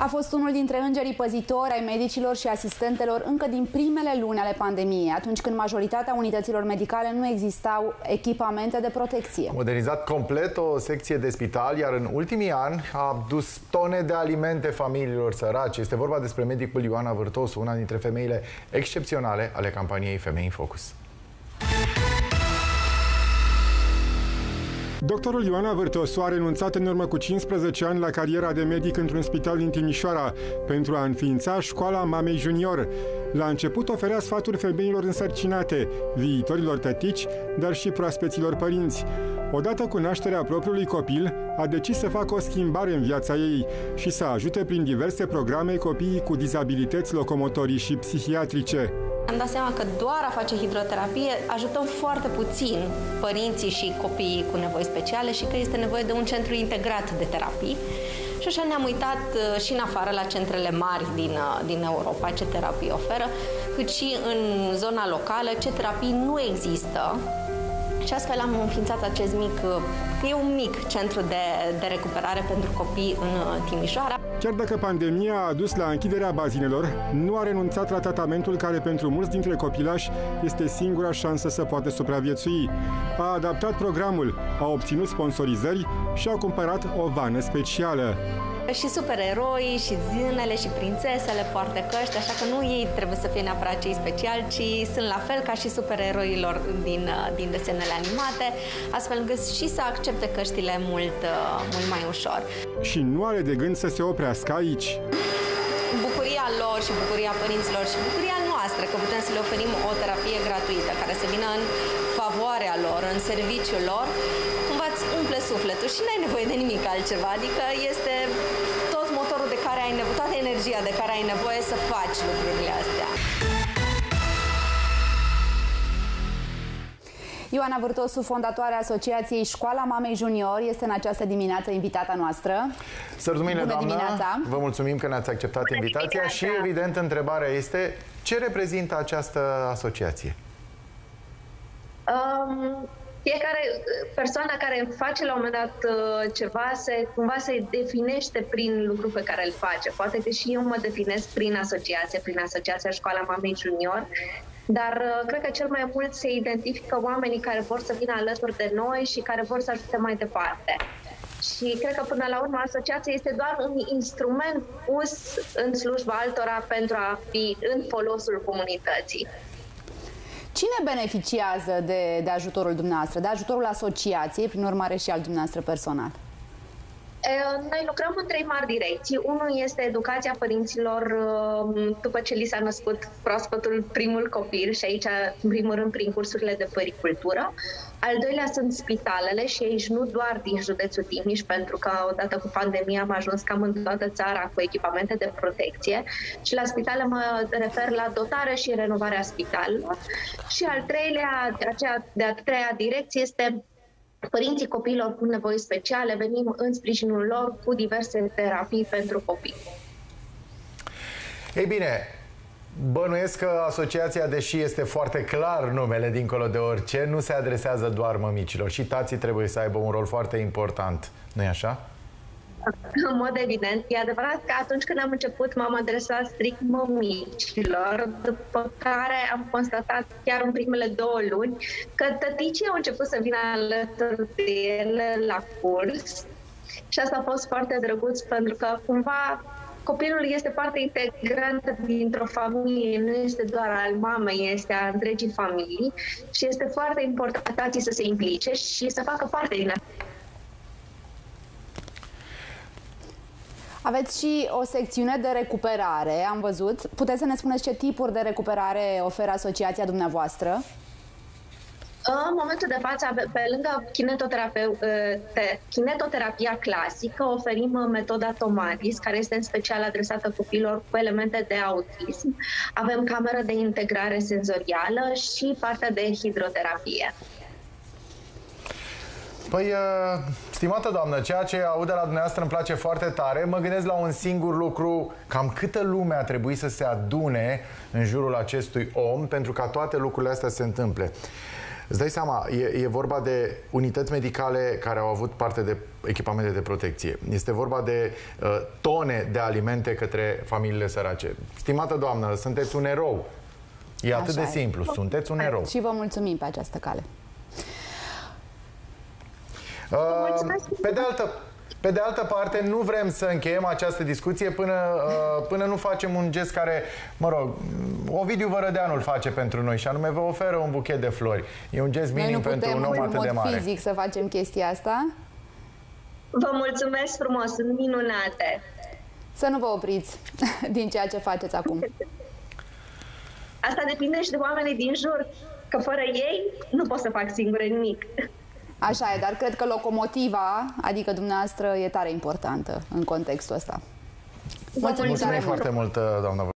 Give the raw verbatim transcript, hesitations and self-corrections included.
A fost unul dintre îngerii păzitori ai medicilor și asistentelor încă din primele luni ale pandemiei, atunci când majoritatea unităților medicale nu existau echipamente de protecție. A modernizat complet o secție de spital, iar în ultimii ani a dus tone de alimente familiilor săraci. Este vorba despre medicul Ioana Vârtosu, una dintre femeile excepționale ale campaniei Femei în Focus. Doctorul Ioana Vârtosu a renunțat în urmă cu cincisprezece ani la cariera de medic într-un spital din Timișoara pentru a înființa școala Mamei Junior. La început oferea sfaturi femeilor însărcinate, viitorilor tătici, dar și proaspeților părinți. Odată cu nașterea propriului copil, a decis să facă o schimbare în viața ei și să ajute prin diverse programe copiii cu dizabilități locomotorii și psihiatrice. Am dat seama că doar a face hidroterapie ajutăm foarte puțin părinții și copiii cu nevoi speciale și că este nevoie de un centru integrat de terapii. Și așa ne-am uitat și în afară la centrele mari din, din Europa, ce terapii oferă, cât și în zona locală, ce terapii nu există. Și astfel am înființat acest mic, e un mic centru de, de recuperare pentru copii în Timișoara. Chiar dacă pandemia a dus la închiderea bazinelor, nu a renunțat la tratamentul care pentru mulți dintre copilași este singura șansă să poată supraviețui. A adaptat programul, a obținut sponsorizări și a cumpărat o vană specială. Și supereroi, și zânele, și prințesele poartă căști, așa că nu ei trebuie să fie neapărat cei speciali, ci sunt la fel ca și supereroilor din, din desenele animate, astfel încât și să accepte căștile mult, mult mai ușor. Și nu are de gând să se oprească aici. Bucuria lor și bucuria părinților și bucuria noastră că putem să le oferim o terapie gratuită care să vină în favoarea lor, în serviciul lor, cumva îți umple sufletul și n-ai nevoie de nimic altceva, adică este tot motorul de care ai nevoie, toată energia de care ai nevoie să faci lucrurile astea. Ioana Vârtosu, fondatoarea Asociației Școala Mamei Junior, este în această dimineață invitata noastră. Sărătumile, doamnă, dimineața. Vă mulțumim că ne-ați acceptat Bună invitația dimineața. Și, evident, întrebarea este ce reprezintă această asociație? Um... Fiecare persoană care face la un moment dat ceva, se, cumva se definește prin lucrul pe care îl face. Poate că și eu mă definesc prin asociație, prin Asociația Școala Mamei Junior, dar cred că cel mai mult se identifică oamenii care vor să vină alături de noi și care vor să ajute mai departe. Și cred că până la urmă asociația este doar un instrument pus în slujba altora pentru a fi în folosul comunității. Cine beneficiază de, de ajutorul dumneavoastră, de ajutorul asociației, prin urmare și al dumneavoastră personal? Noi lucrăm în trei mari direcții. Unul este educația părinților după ce li s-a născut proaspătul primul copil și aici, în primul rând, prin cursurile de păricultură. Al doilea sunt spitalele și aici nu doar din județul Timiș, pentru că odată cu pandemia am ajuns cam în toată țara cu echipamente de protecție și la spitale mă refer la dotare și renovarea spitalelor. Și al treilea, aceea de-a treia direcție este părinții copiilor cu nevoi speciale, venim în sprijinul lor cu diverse terapii pentru copii. Ei bine, bănuiesc că asociația, deși este foarte clar numele dincolo de orice, nu se adresează doar mămicilor. Și tații trebuie să aibă un rol foarte important. Nu-i așa? În mod evident. E adevărat că atunci când am început m-am adresat strict mămicilor, după care am constatat chiar în primele două luni că tăticii au început să vină alături de ele la curs și asta a fost foarte drăguț pentru că cumva copilul este parte integrantă dintr-o familie, nu este doar al mamei, este a întregii familii și este foarte important tații să se implice și să facă parte din asta. Aveți și o secțiune de recuperare, am văzut. Puteți să ne spuneți ce tipuri de recuperare oferă asociația dumneavoastră? În momentul de față, pe lângă kinetoterapia clasică, oferim metoda Tomatis, care este în special adresată copiilor cu elemente de autism. Avem cameră de integrare senzorială și partea de hidroterapie. Păi, stimată doamnă, ceea ce aud de la dumneavoastră îmi place foarte tare. Mă gândesc la un singur lucru: cam câtă lume a trebuit să se adune în jurul acestui om pentru ca toate lucrurile astea să se întâmple. Îți dai seama, e, e vorba de unități medicale care au avut parte de echipamente de protecție. Este vorba de uh, tone de alimente către familiile sărace. Stimată doamnă, sunteți un erou. E atât Așa de e. simplu, sunteți un erou. Și vă mulțumim pe această cale. Uh, pe de altă Pe de altă parte, nu vrem să încheiem această discuție până, uh, până nu facem un gest care, mă rog, Ovidiu Vărădeanu îl face pentru noi și anume vă oferă un buchet de flori. E un gest minim pentru un om atât de mare. Noi nu putem în mod fizic să facem chestia asta. Vă mulțumesc frumos, sunt minunate. Să nu vă opriți din ceea ce faceți acum. Asta depinde și de oamenii din jur, că fără ei nu pot să fac singură nimic. Așa e, dar cred că locomotiva, adică dumneavoastră, e tare importantă în contextul ăsta. Mulțumim foarte mult, doamna